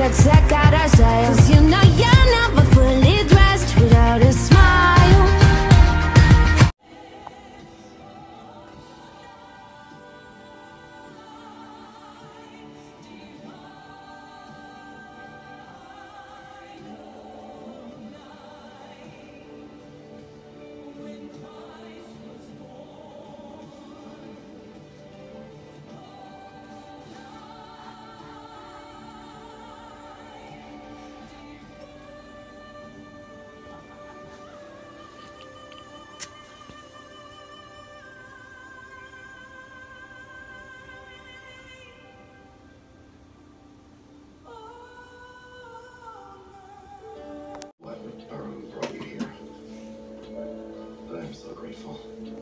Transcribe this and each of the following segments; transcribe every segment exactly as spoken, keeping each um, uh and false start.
to check out our style. 'Cause you know you're never fully dressed without a smile. I'm so grateful.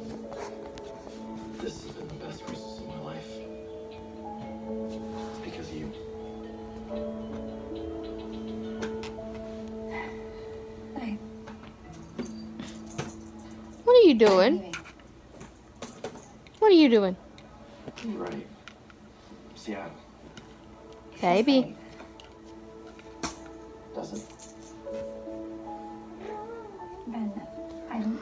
This has been the best Christmas of my life. It's because of you. Hey. What are you doing? What are you doing? You're right. Seattle. Baby. Doesn't. Ben, I don't...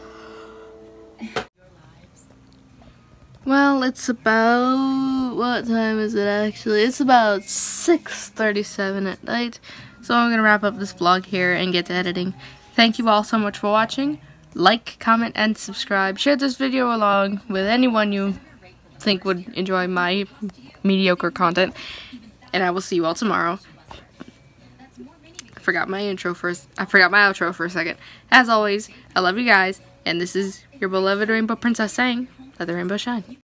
Well, it's about, what time is it actually? It's about six thirty-seven at night. So I'm going to wrap up this vlog here and get to editing. Thank you all so much for watching. Like, comment, and subscribe. Share this video along with anyone you think would enjoy my mediocre content. And I will see you all tomorrow. I forgot my intro first. I forgot my outro for a second. As always, I love you guys. And this is your beloved Rainbow Princess saying, let the rainbow shine.